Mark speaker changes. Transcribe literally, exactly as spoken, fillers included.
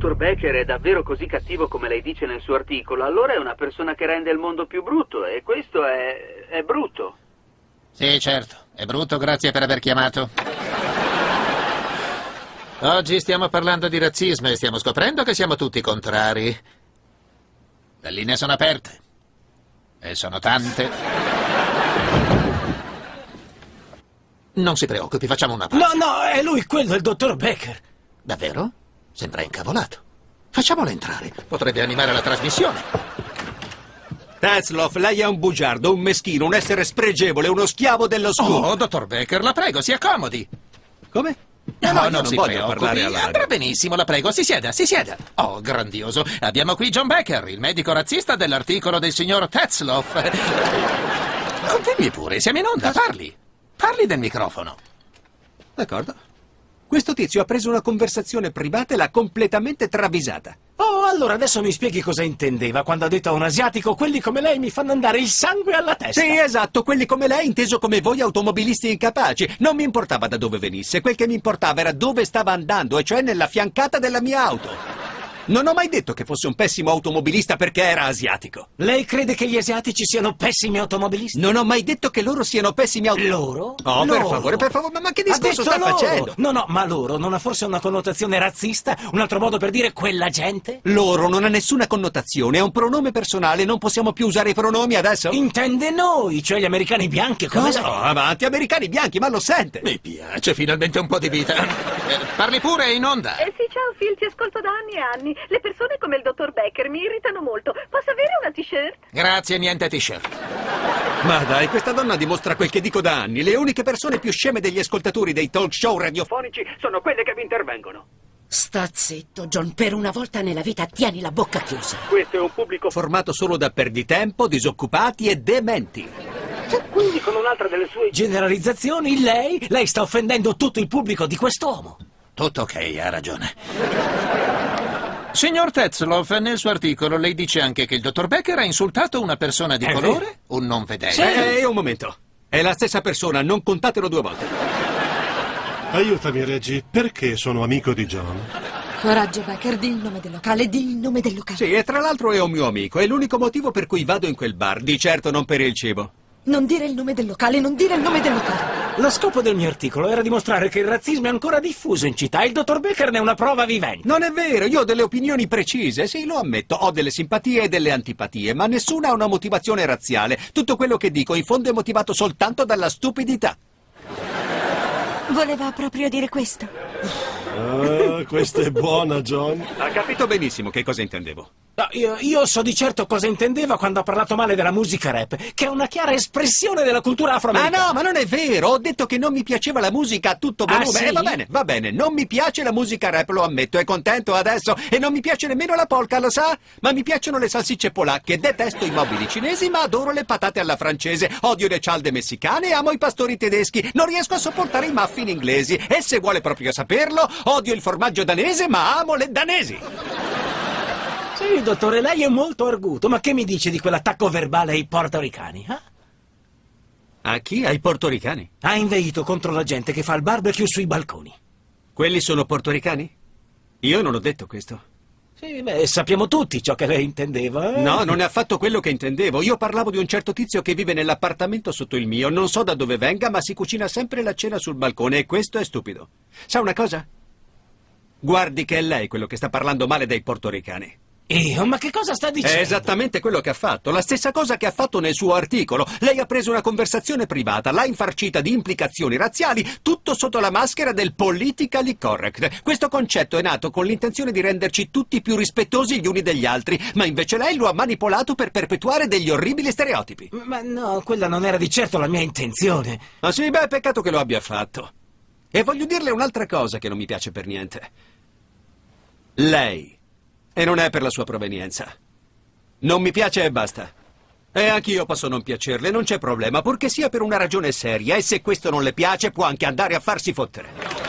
Speaker 1: dottor Becker è davvero così cattivo come lei dice nel suo articolo, allora è una persona che rende il mondo più brutto, e questo è... è brutto.
Speaker 2: Sì, certo, è brutto, grazie per aver chiamato. Oggi stiamo parlando di razzismo e stiamo scoprendo che siamo tutti contrari. Le linee sono aperte. E sono tante. Non si preoccupi, facciamo una pausa.
Speaker 3: No, no, è lui, quello, il dottor Becker.
Speaker 2: Davvero? Sembra incavolato. Facciamolo entrare, potrebbe animare la trasmissione.
Speaker 4: Tetzloff, lei è un bugiardo, un meschino, un essere spregevole, uno schiavo dello scoop.
Speaker 2: Oh, dottor Becker, la prego, si accomodi.
Speaker 4: Come?
Speaker 2: No,
Speaker 4: no,
Speaker 2: no, non
Speaker 4: non
Speaker 2: si
Speaker 4: voglio
Speaker 2: preoccupi,
Speaker 4: parlare all'aria.
Speaker 2: andrà benissimo, la prego, si sieda, si sieda. Oh, grandioso. Abbiamo qui John Becker, il medico razzista dell'articolo del signor Tetzloff. Continui pure, siamo in onda, parli. Parli del microfono.
Speaker 4: D'accordo. Questo tizio ha preso una conversazione privata e l'ha completamente travisata.
Speaker 3: Oh, allora adesso mi spieghi cosa intendeva quando ha detto a un asiatico: quelli come lei mi fanno andare il sangue alla testa.
Speaker 4: Sì, esatto, quelli come lei inteso come voi automobilisti incapaci. Non mi importava da dove venisse, quel che mi importava era dove stava andando, e cioè nella fiancata della mia auto. Non ho mai detto che fosse un pessimo automobilista perché era asiatico.
Speaker 3: Lei crede che gli asiatici siano pessimi automobilisti?
Speaker 4: Non ho mai detto che loro siano pessimi automobilisti.
Speaker 3: Loro?
Speaker 4: Oh,
Speaker 3: loro.
Speaker 4: per favore, per favore, ma che discorso
Speaker 3: Ha detto
Speaker 4: sta
Speaker 3: loro.
Speaker 4: facendo?
Speaker 3: No, no, ma loro non ha forse una connotazione razzista? Un altro modo per dire quella gente?
Speaker 4: Loro non ha nessuna connotazione, è un pronome personale, non possiamo più usare i pronomi adesso?
Speaker 3: Intende noi, cioè gli americani bianchi, come
Speaker 4: Cosa?
Speaker 3: lei.
Speaker 4: Oh, avanti, americani bianchi, ma lo sente?
Speaker 2: Mi piace, finalmente un po' di vita. Eh, parli pure, è in onda.
Speaker 5: Eh sì, ciao Phil, ti ascolto da anni e anni. Le persone come il dottor Becker mi irritano molto. Posso avere una t-shirt?
Speaker 2: Grazie, niente t-shirt.
Speaker 4: Ma dai, questa donna dimostra quel che dico da anni. Le uniche persone più sceme degli ascoltatori dei talk show radiofonici sono quelle che vi intervengono.
Speaker 6: Sta zitto, John, per una volta nella vita tieni la bocca chiusa.
Speaker 4: Questo è un pubblico formato solo da perditempo, disoccupati e dementi.
Speaker 3: Quindi con un'altra delle sue generalizzazioni, lei, lei sta offendendo tutto il pubblico di quest'uomo.
Speaker 2: Tutto ok, ha ragione. Signor Tetzloff, nel suo articolo lei dice anche che il dottor Becker ha insultato una persona di
Speaker 3: È
Speaker 2: colore,
Speaker 3: vero.
Speaker 2: un non vedente.
Speaker 4: Sì. Eh, un momento. È la stessa persona, non contatelo due volte.
Speaker 7: Aiutami, Reggie, perché sono amico di John?
Speaker 6: Coraggio, Becker, di il nome del locale, di il nome del locale.
Speaker 4: Sì, e tra l'altro è un mio amico, è l'unico motivo per cui vado in quel bar, di certo non per il cibo.
Speaker 6: Non dire il nome del locale, non dire il nome del locale.
Speaker 3: Lo scopo del mio articolo era dimostrare che il razzismo è ancora diffuso in città. Il dottor Becker ne è una prova vivente.
Speaker 4: Non è vero, io ho delle opinioni precise, sì, lo ammetto, ho delle simpatie e delle antipatie, ma nessuna ha una motivazione razziale. Tutto quello che dico in fondo è motivato soltanto dalla stupidità.
Speaker 6: Voleva proprio dire questo.
Speaker 7: Ah, questa è buona, John.
Speaker 4: Ha capito benissimo che cosa intendevo.
Speaker 3: No, io, io so di certo cosa intendeva quando ha parlato male della musica rap, che è una chiara espressione della cultura
Speaker 4: Ah
Speaker 3: afroamericana.
Speaker 4: no, ma non è vero, ho detto che non mi piaceva la musica a tutto volume.
Speaker 3: Ah, sì?
Speaker 4: E va bene, va bene, non mi piace la musica rap, lo ammetto, è contento adesso. E non mi piace nemmeno la polka, lo sa? Ma mi piacciono le salsicce polacche, detesto i mobili cinesi, ma adoro le patate alla francese, odio le cialde messicane e amo i pastori tedeschi. Non riesco a sopportare i muffin inglesi. E se vuole proprio saperlo, odio il formaggio danese, ma amo le danesi.
Speaker 3: Sì, dottore, lei è molto arguto, ma che mi dice di quell'attacco verbale ai portoricani? Eh?
Speaker 4: A chi? Ai portoricani?
Speaker 3: Ha inveito contro la gente che fa il barbecue sui balconi.
Speaker 4: Quelli sono portoricani? Io non ho detto questo.
Speaker 3: Sì, beh, sappiamo tutti ciò che lei intendeva. Eh?
Speaker 4: No, non è affatto quello che intendevo. Io parlavo di un certo tizio che vive nell'appartamento sotto il mio. Non so da dove venga, ma si cucina sempre la cena sul balcone e questo è stupido. Sa una cosa? Guardi che è lei quello che sta parlando male dei portoricani.
Speaker 3: Io? Ma che cosa sta dicendo?
Speaker 4: È esattamente quello che ha fatto, la stessa cosa che ha fatto nel suo articolo. Lei ha preso una conversazione privata, l'ha infarcita di implicazioni razziali, tutto sotto la maschera del politically correct. Questo concetto è nato con l'intenzione di renderci tutti più rispettosi gli uni degli altri, ma invece lei lo ha manipolato per perpetuare degli orribili stereotipi.
Speaker 3: Ma no, quella non era di certo la mia intenzione.
Speaker 4: Ah sì, beh, peccato che lo abbia fatto. E voglio dirle un'altra cosa che non mi piace per niente. Lei... E non è per la sua provenienza. Non mi piace e basta. E anch'io posso non piacerle, non c'è problema, purché sia per una ragione seria, e se questo non le piace può anche andare a farsi fottere.